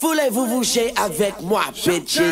Voulez-vous bouger avec moi, bitches?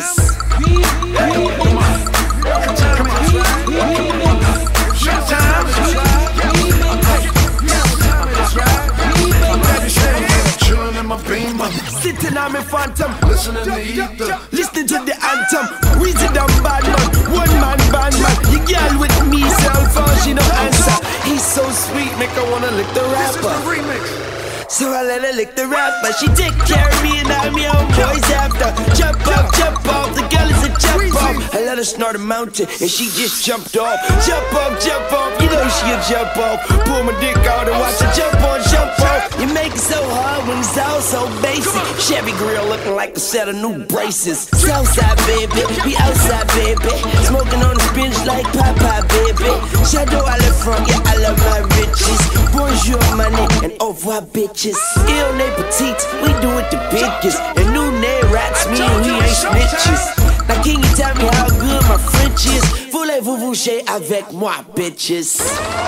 Chillin' in my beamer, Sitting on my phantom, listening to ether. listening to the anthem. Weezy dumb bad man, one man band man. You girl with me, cell phone, she no answer. He's so sweet, make her wanna lick the This is the rapper. remix. So I let her lick the rapper. She take care of me and I'm your own boys after. Jump off, the girl is a jump off. I let her snort a mountain and she just jumped off. Jump off, you know she'll jump off. Pull my dick out and watch her jump off. You make it so hard when it's all so basic. Chevy grill looking like a set of new braces. Southside baby, we outside baby. Smoking on the bench like Popeye baby. Shadow I live from, yeah I love my riches. Bonjour money and au revoir bitches. Ill ne petites, we do it the biggest. And new ne rats me and we ain't snitches. Now can you tell me how good my French is? Voulez-vous bouger avec moi, bitches?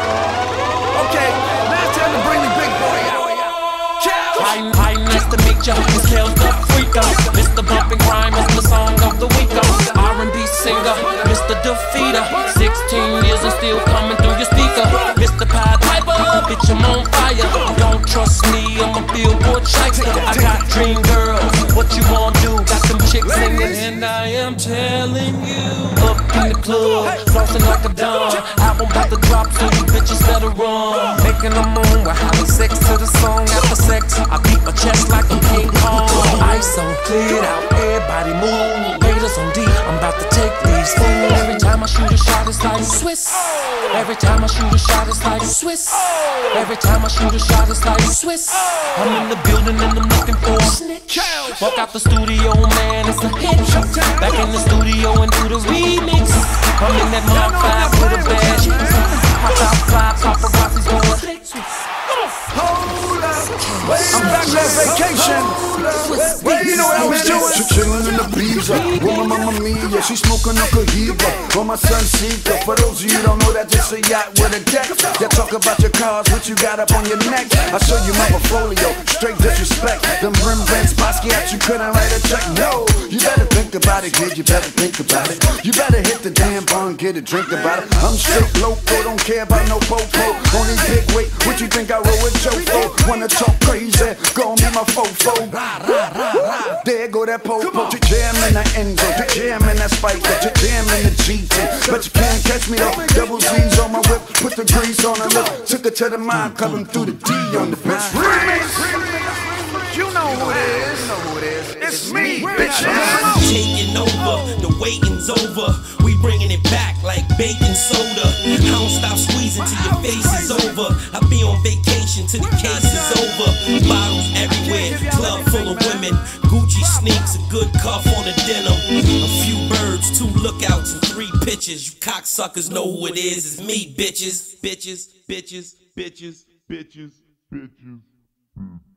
Okay, now it's time to bring the big boy out. Hi, nice to meet ya. It's Kels the Freaka, Mr. Bump and Grind, Mr. Song of the Week, R&B singer, Mr. Defeater. 16 years and still coming through your speaker. Mr. Pied Piper, bitch, I'm on fire. Don't trust me, I'm a Billboard shyster. I got dream girls, what you wanna do? Got them chicks singing, and I am telling you. Up in the club, flossing like a dumb. Album about to drop, so you bitches better run. Making a moon, we're having sex to the song after sex. I beat my chest like a King Kong. Ice on cleared out, everybody move. Haters on D, I'm about to take these fools. Every time I shoot a shot, it's like Swiss. Every time I shoot a shot, it's like Swiss. Every time I shoot a shot, it's like Swiss. I'm in the building and I'm looking for a snitch. Walk out the studio, man, it's a hit. Back in the studio and do the remix. I'm in that Mark 5 with a bad. Hop out, fly, paparazzi's going. Hold up, I'm back on vacation. You know what I was doing? She chillin' in the Beezer, with my mama mia. She smoking a Cohiba on my son Seeker. For those of you who don't know, that's just a yacht with a deck. You talk about your cars, what you got up on your neck. I show you my portfolio, straight disrespect. Them Rembrandt Basquiat, you couldn't write a check. No, you better think about it, kid. You better think about it. You better hit the damn bar and get a drink about it. I'm straight loco, don't care about no popo. Only big weight, what you think I roll with Joe for? Wanna talk crazy, gon' be my fofo. There go that popo, jam in that Enzo, jam in that Spiker, jam in the GT. But you can't catch me though, double G's on my whip, put the grease on the lip. Took it to the mind, coming through the D on the bitch. You know who it is, it's me, bitch. Taking over, the waiting's over. We bringing it back like baking soda. I don't stop squeezing till your face is over. I be on vacation till the case is over. Bottles everywhere, club full of women. Gucci sneaks, a good cuff on the denim. A few birds, 2 lookouts, and 3 pitches. You cocksuckers know who it is. It's me, bitches, bitches, bitches, bitches, bitches, bitches.